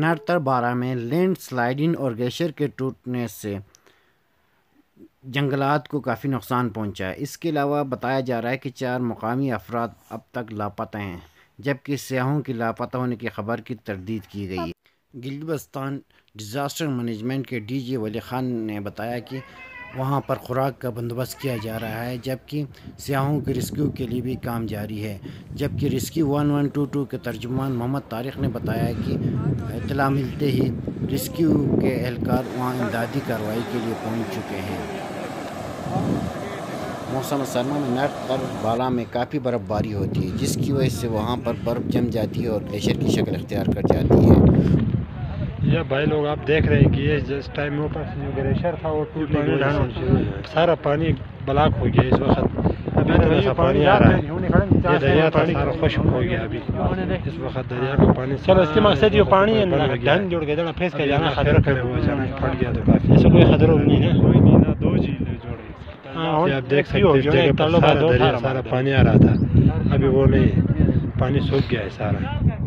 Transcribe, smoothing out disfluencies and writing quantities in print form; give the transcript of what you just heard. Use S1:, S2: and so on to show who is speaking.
S1: नर्तर बारा में land sliding और ग्लेशियर के टूटने से जंगलात को काफ़ी नुकसान पहुंचा है। इसके अलावा बताया जा रहा है कि 4 मुकामी अफराद अब तक लापता हैं, जबकि सियाहों की लापता होने की खबर की तरदीद की गई है। गिलगित-बल्तिस्तान डिज़ास्टर मैनेजमेंट के डीजी वली खान ने बताया कि वहां पर खुराक का बंदोबस्त किया जा रहा है, जबकि सियाहों के रेस्क्यू के लिए भी काम जारी है। जबकि रेस्क्यू 1122 के तर्जुमान मोहम्मद तारिक ने बताया कि इत्तला मिलते ही रेस्क्यू के एहलकार वहां इमदादी कार्रवाई के लिए पहुंच चुके हैं। मौसम सरमा में नर्तर बाला में काफ़ी बर्फ़बारी होती है, जिसकी वजह से वहाँ पर बर्फ़ जम जाती है और ग्लेशियर की शक्ल इख्तियार कर जाती है।
S2: यह भाई लोग आप देख रहे हैं कि ये जिस टाइम में ऊपर जो ग्लेशियर था वो टूटने की वजह से सारा पानी ब्लॉक हो गया। इस वक्त अभी थोड़ा सा पानी आ रहा है, ये दरिया था सारा खुश्क हो गया। अभी इस वक्त दरिया का पानी, चलो इसके मकसद ये पानी ढंग जुड़ गया, फेंस के जाना खतरा खड़े हुए जाना फट गया तो काफी ऐसा कोई खतरा नहीं है। कोई नहीं ना, 2 झीलें जोड़े आप देख सकते हैं। जगह पर सारा दरिया सारा पानी आ रहा था, अभी वो नहीं, पानी सूख गया है सारा।